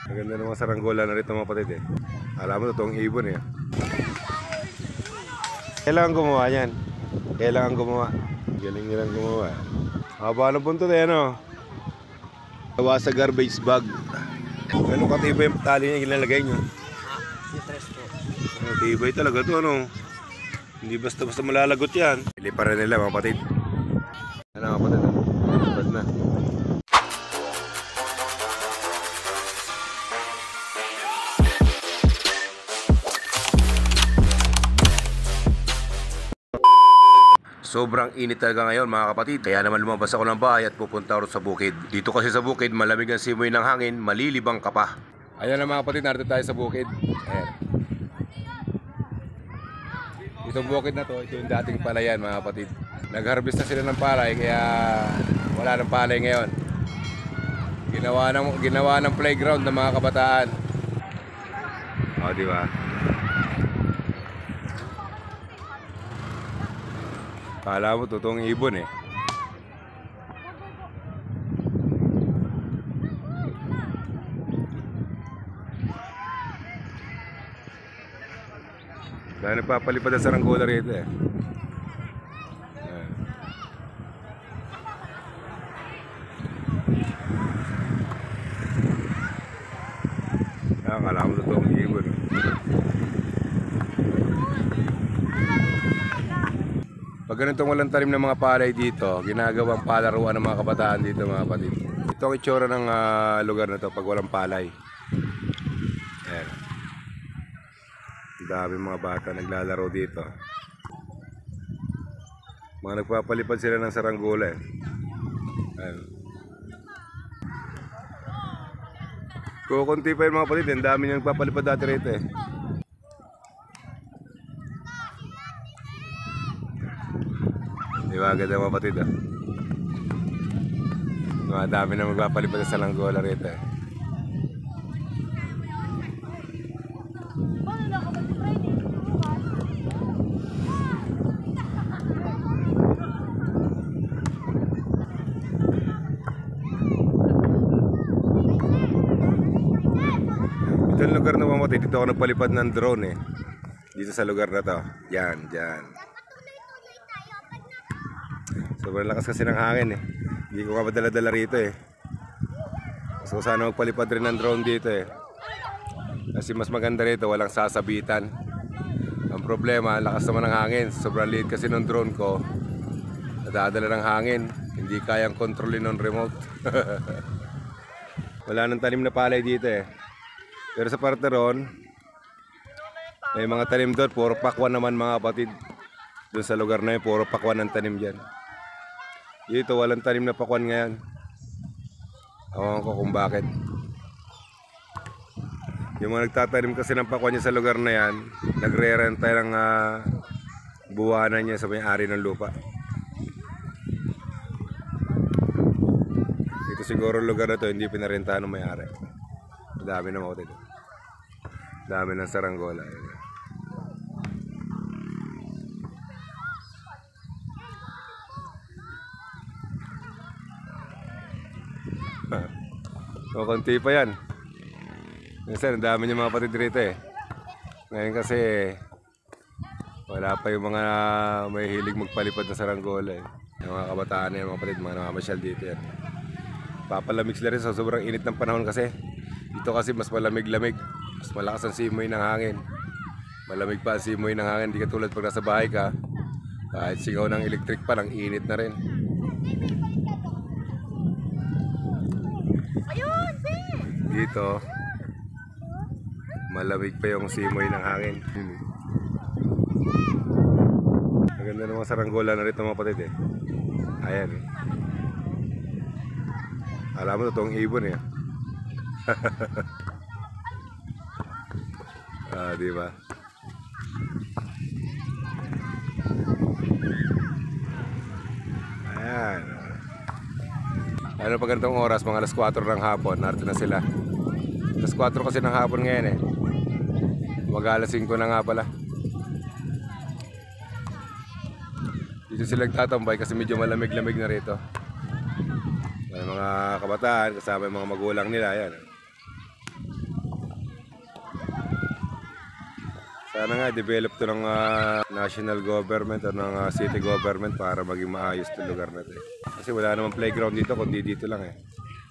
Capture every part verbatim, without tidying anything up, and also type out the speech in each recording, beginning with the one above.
Maganda naman saranggola na rito mga kapatid eh. Alam mo totoong ibon eh. Kailangan gumawa yan. Kailangan gumawa. Galing nilang gumawa. Haba ng punto eh ano. Gawa sa garbage bag. Ano katibay yung tali niya ginalagay nyo? Ano, tibay talaga to ano. Hindi basta basta malalagot yan. Pili pa rin nila mga kapatid. Ano mga kapatid? Bad na. Sobrang init talaga ngayon mga kapatid. Kaya naman lumabas ako ng bahay at pupunta ako sa bukid. Dito kasi sa bukid, malamig ang simoy ng hangin, malilibang ka pa. Ayan na mga kapatid, narito tayo sa bukid. Ayan. Itong bukid na to, ito yung dating palayan mga kapatid. Nag-harvest na sila ng palay kaya wala ng palay ngayon. Ginawa ng, ginawa ng playground ng mga kabataan. O, di ba? Kala mo totoong ibon eh. Dahil nagpapalipad ang saranggola rito eh. Ayan. Kala mo totoong ibon. Pag ganitong walang talim ng mga palay dito, ginagawang palaruan ng mga kabataan dito mga kapatid. Ito ang itsura ng uh, lugar na to pag walang palay. Ayan. Dami mga bata naglalaro dito. Mga nagpapalipad sila ng saranggola eh. Ayan. Kukunti pa yung mga kapatid, ang dami nang nagpapalipad dati rito eh. Diba agad ang kapatid ah. Mga dami na magpapalipad sa saranggola rito eh. Ito yung lugar na mga kapatid, dito ako nagpalipad ng drone eh. Dito sa lugar na to. Yan, yan. Sobrang lakas kasi ng hangin eh. Hindi ko ka madala-dala rito eh. So sana magpalipad rin ng drone dito eh. Kasi mas maganda rito, walang sasabitan. Ang problema, lakas naman ng hangin. Sobrang liit kasi ng drone ko. Nadadala ng hangin. Hindi kayang kontrolin ng remote. Wala nang tanim na palay dito eh. Pero sa parte ron, may mga tanim doon. Puro pakwan naman mga kapatid. Doon sa lugar na yun, puro pakwan ang tanim dyan. Dito walang tanim na pakwan ngayon. Awan ko kung bakit. Yung mga nagtatanim kasi ng pakwan niya sa lugar na yan, nagre-renta ng uh, buwanan niya sa may-ari ng lupa. Dito siguro lugar na to hindi pinarentahan ng may-ari. Dami na mga dito. Dami ng saranggola. O, konti pa yan. Minsan, ang dami niya mga kapatid rito eh. Ngayon kasi wala pa yung mga may hilig magpalipad na saranggola eh. Yung mga kabataan yan, mga kapatid, mga namamasyal dito yan. Papalamig sila rin sa sobrang init ng panahon kasi. Dito kasi mas malamig-lamig. Mas malakas ang simoy ng hangin. Malamig pa ang simoy ng hangin. Hindi katulad pag nasa bahay ka. Kahit singaw ng electric pa, ang init na rin. Dito malamig pa yung simoy ng hangin. Maganda namang saranggola na rito mga kapatid eh. Ayan eh. Alam mo totoong ibon eh. Ah, di ba? Ayan. Ano pag ganitong oras, mga alas kwatro ng hapon, narito na sila. alas kwatro kasi ng hapon ngayon eh. Mag-alas singko na nga pala. Dito sila nagtatambay kasi medyo malamig-lamig na rito. May mga kabataan, kasama yung mga magulang nila, yan. Sana nga develop to ng ah, national government o ng ah, city government para maging maayos itong lugar na to. Kasi wala namang playground dito kundi dito lang eh.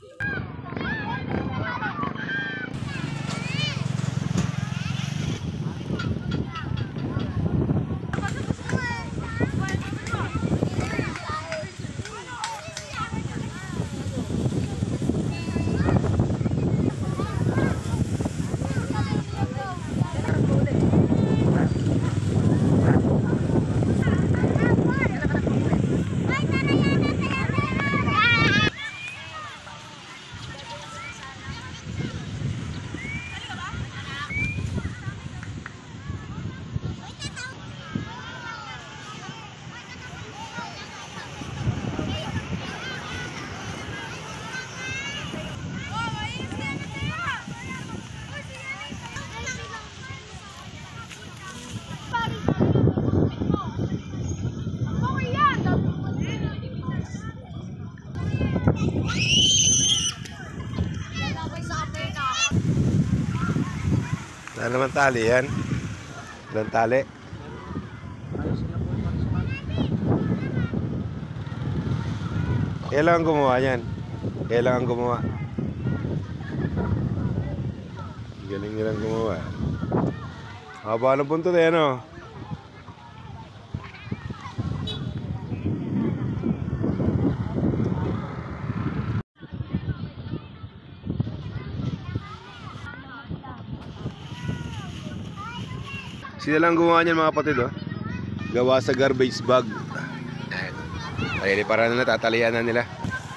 Ano naman tali yan? Ilang tali? Kailangan gumawa yan. Kailangan gumawa. Galing nilang gumawa. Haba ng punto na yan o. Sila lang gumawa niyan mga kapatid oh. Gawa sa garbage bag. Ayun, para na tatalian na nila.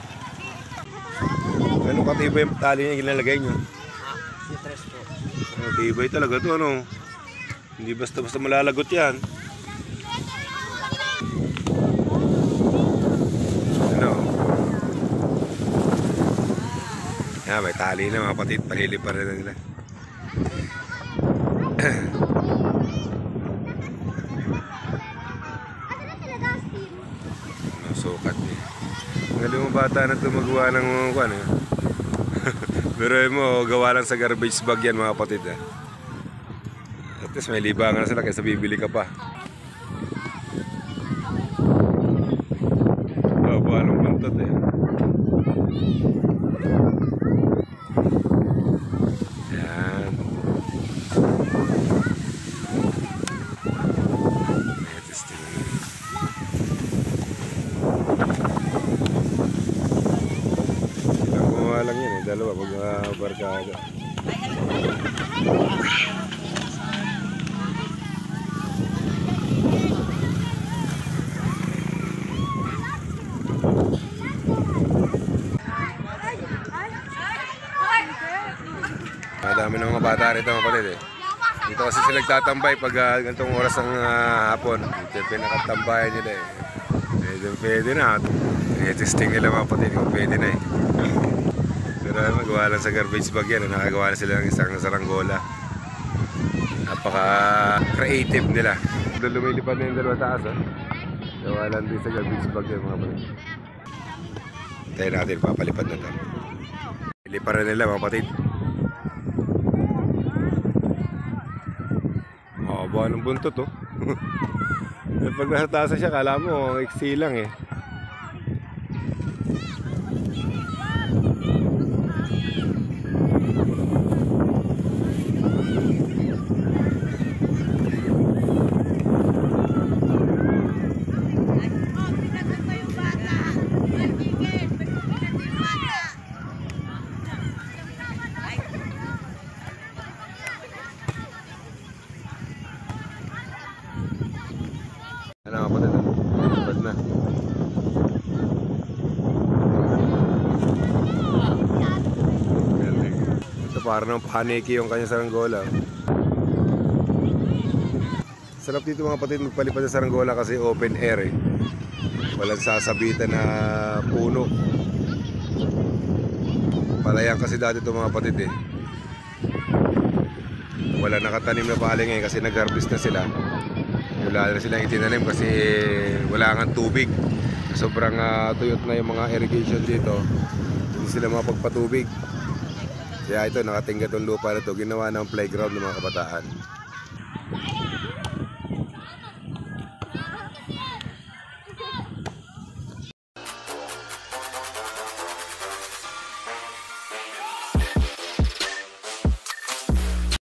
Ano katibay yung tali niya ginalagay nyo? Oh, tibay talaga to ano. Hindi basta basta malalagot yan. Ano? Yan, may tali na mga kapatid. Paliliparan na nila. Sukat eh. Ngayon mga bata na ito magawa ng mga ano. Pero mo, gawa lang sa garbage bag yan mga kapatid eh. At least may libangan na sila kaysa bibili ka pa. Baba ng buntot eh. Yan. Lang yan eh, dalawa pag uh, barkada. Madami ng mga bata rito mga kapatid eh. Dito kasi sila nagtatambay pag uh, ganitong oras ng uh, hapon. Ito yung pinakatambayan nila eh. Pwede, pwede na. I-testing nila mga kapatid kung pwede na eh. Pero magawa lang sa garbage bag yan. Nakagawa na sila ng isang saranggola. Napaka-creative nila. Doon lumilipad na yung dalawa taas. Oh. Gawa lang din sa garbage bag yan mga kapatid. Tayo natin papalipad na ito. Iliparan nila mga kapatid. Mababa ng buntot oh. Pag nasa taas siya, kala mo iksi lang eh. Ano kapatid? Bad na. Ito parang ng paniki yung kanya saranggola. Sarap dito mga kapatid magpalipad sa saranggola kasi open air eh. Walang sasabitan na puno. Palayan kasi dati ito mga kapatid eh. Wala nakatanim na paling ngayon kasi nag-harvest na sila. Wala na silang itinanim kasi wala nga tubig. Sobrang uh, tuyot na yung mga irrigation dito. Hindi sila mapagpatubig. Kaya ito nakatingga itong lupa na ito. Ginawa ng playground ng mga kabataan.